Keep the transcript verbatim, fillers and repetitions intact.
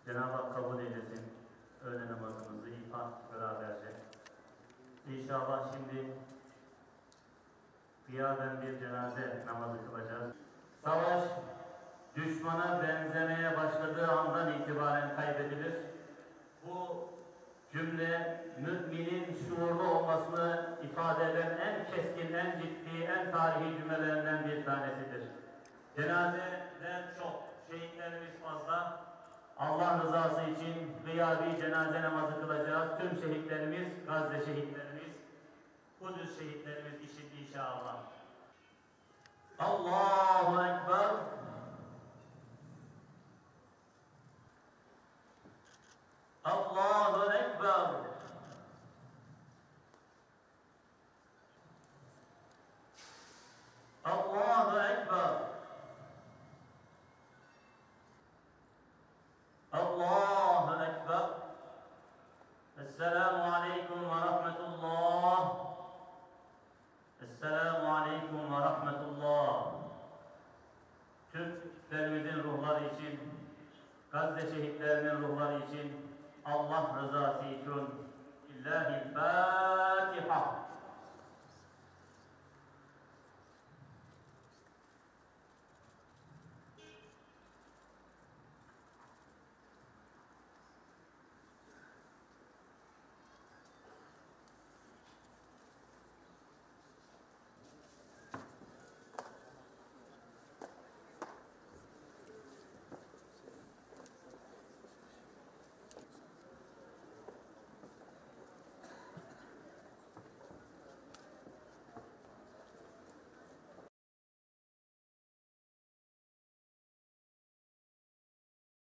Cenab-ı Hak kabul eylesin öğle namazımızı ifat beraberce. İnşallah şimdi kıyamen bir cenaze namazı kılacağız. Savaş düşmana benzemeye başladığı andan itibaren kaybedilir. Bu cümle müminin şuurlu olmasını ifade eden en keskin, en ciddi, en tarihi cümlelerinden bir tanesidir. Cenazeler çok, şehitlerimiz fazla. Allah rızası için gıyabi cenaze namazı kılacağız. Tüm şehitlerimiz, Gazze şehitlerimiz, Kudüs şehitlerimiz için inşallah. Allahu Ekber. Allahu Ekber. Allahu Ekber. Allahu Ekber. Esselamu Aleyküm ve Rahmetullah. Esselamu Aleyküm ve Rahmetullah. Türklerimizin ruhları için, Gazze şehitlerinin ruhları için, Allah rızası için İllahi Fatiha.